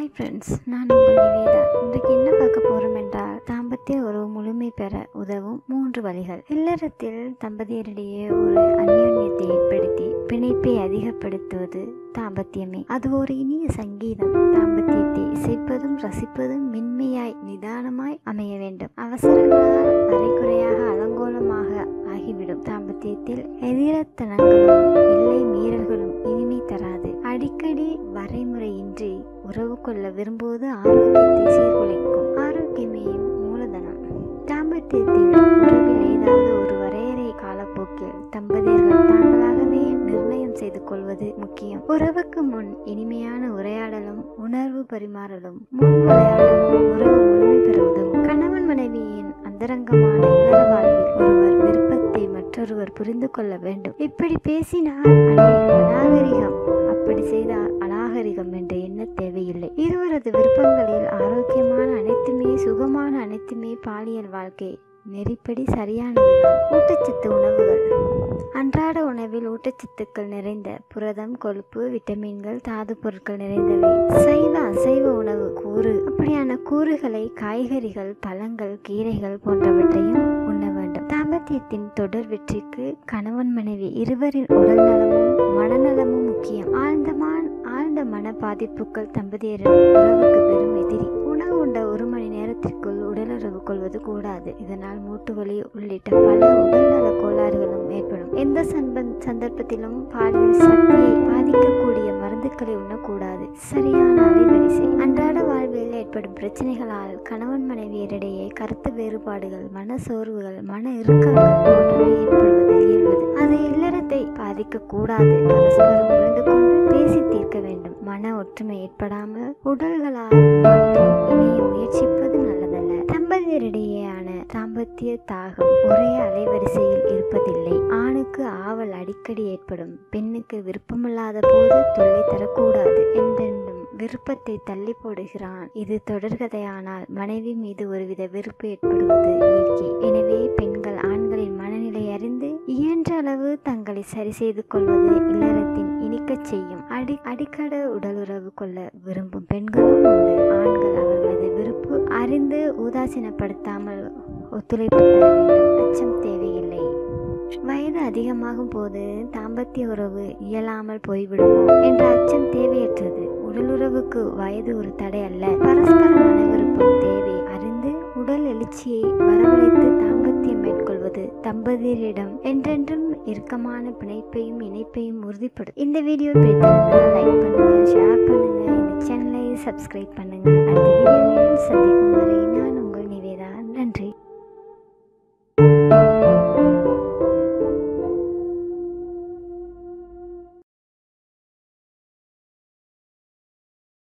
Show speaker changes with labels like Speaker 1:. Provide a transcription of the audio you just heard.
Speaker 1: Hi friends, நான் உங்கள் நிவேதா. இன்றைக்கு என்ன பார்க்க போகிறோம் என்றால், தாம்பத்திய உறவு முழுமை பெற உதவும் 3 வழிகள். இல்லறத்தில் தம்பதியரிடையே ஒரு அந்யோன்யத்தை ஏற்படுத்தி பிணைப்பை அதிகப்படுத்துவது தாம்பத்தியமே. அது ஒரு இனிய சங்கீதம். தாம்பத்தியத்தை இசைப்பதும் ரசிப்பதும் மென்மையாய் நிதானமாய் அமைய வேண்டும். அவசரங்களால் அரைக்குறையாக அலங்கோலமாக ஆகிவிடும். தாம்பத்தியத்தில் எதிரத்தனங்களும் இல்லை மீறல்களும் இனிமை தராது. அடிக்கடி வரைமுறையின்றி உறவு கொள்ள விரும்புவது ஆரோக்கியத்தை சீர்குலைக்கும். ஆரோக்கியமே மூலதனம். தாம்பத்தியத்தில் உறவில் ஏதாவது ஒரு வரையறை காலப்போக்கில் தம்பதியர்கள் தாங்களாகவே நிர்ணயம் செய்து கொள்வது முக்கியம். உறவுக்கு முன் இனிமையான உரையாடலும் உணர்வு பரிமாறலும் முன் விளையாடலும் உறவு முழுமை பெற உதவும். கணவன் மனைவியின் அந்தரங்கமான இல்லற வாழ்வில் ஒருவர் விருப்பத்தை மற்றொருவர் புரிந்து கொள்ள வேண்டும். இப்படி பேசினால் அநாகரிகம், அப்படி செய்தால் அநாகரிகம் என்ற எண்ண தேவையில்லை. இருவரது விருப்பங்களில் ஆரோக்கியமான அனைத்துமே சுகமான அனைத்துமே பாலியல் வாழ்க்கை நெறிப்படி சரியானதுதான். ஊட்டச்சத்து உணவுகள். அன்றாட உணவில் ஊட்டச்சத்துக்கள் நிறைந்த புரதம், கொழுப்பு, விட்டமின்கள், தாது பொருட்கள் நிறைந்தவை சைவ அசைவ உணவு கூறு. அப்படியான கூறுகளை காய்கறிகள், பழங்கள், கீரைகள் போன்றவற்றையும் உண்ண வேண்டும். தாம்பத்தியத்தின் தொடர் வெற்றிக்கு கணவன் மனைவி இருவரின் உடல் நலமும் மனநலமும் முக்கியம். ஆழ்ந்த மன பாதிப்புகள் தம்பதியரின் உறவுக்கு பெரும் எதிரி. உணவு உண்ட 1 மணி நேரத்திற்குள் உடலுறவு கொள்வது கூடாது. இதனால் மூட்டு வலி உள்ளிட்ட பல உடல்நல கோளாறுகளும் ஏற்படும். எந்த சந்தர்ப்பத்திலும் பாலியல் சக்தியை பாதிக்கக்கூடிய மருந்துகளை உண்ணக்கூடாது. சரியான அலைவரிசை. அன்றாட வாழ்வில் ஏற்படும் பிரச்சனைகளால் கணவன் மனைவியரிடையே கருத்து வேறுபாடுகள், மன சோர்வுகள், மன இறுக்கங்கள் போன்றவை ஏற்படுவது இயல்பது. அது இல்லறத்தை பாதிக்க கூடாது. பரஸ்பரம் புரிந்து கொண்டு பேசி தீர்க்க வேண்டும். மன ஒற்றுமை ஏற்படாமல் உடல்களால் மட்டும் இணைய முயற்சிப்பது நல்லதல்ல. தம்பதியரிடையேயான தாம்பத்திய தாகம் ஒரே அலைவரிசையில் இருப்பதில்லை. ஆணுக்கு ஆவல் அடிக்கடி ஏற்படும். பெண்ணுக்கு விருப்பமில்லாத போது தொல்லை தரக்கூடாது. என்றென்றும் விருப்பத்தை தள்ளி போடுகிறான். இது தொடர்கதையானால் மனைவி மீது ஒருவித வெறுப்பு ஏற்படுவது இயற்கை. எனவே பெண்கள் ஆண்களின் மனநிலை அறிந்து இயன்ற அளவு தங்களை சரி செய்து கொள்வது இல்லறத்தின் இனிக்கச் செய்யும். அடிக்கட உடலுறவு கொள்ள விரும்பும் பெண்களும் உண்டு. ஆண்கள் அவர்களது விருப்பு அறிந்து உதாசீனப்படுத்தாமல் ஒத்துழைப்பு தர வேண்டும். அச்சம் தேவையில்லை. வயது அதிகமாகும் போது தாம்பத்திய உறவு இயலாமல் போய்விடுமோ என்ற அச்சம் தேவையற்றது. உடலுறவுக்கு வயது ஒரு தடை அல்ல. பரஸ்பர மன விருப்பம் தேவை அறிந்து உடல் எழுச்சியை வரவழைத்து தாம்பத்தியம் மேற்கொள்வது தம்பதியரிடம் என்றென்றும் இறுக்கமான பிணைப்பையும் இணைப்பையும் உறுதிப்படும். இந்த வீடியோ பிடித்திருந்தால் லைக் பண்ணுங்க, ஷேர் பண்ணுங்க, இந்த சேனலை சப்ஸ்கிரைப் பண்ணுங்க. அடுத்த வீடியோவில் சந்திக்கும்.